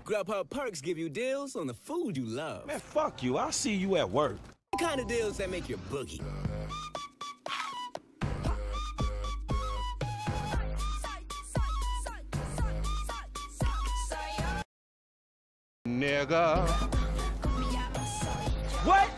Grubhub perks give you deals on the food you love. Man, fuck you. I'll see you at work. The kind of deals that make your boogie. Nigga. What?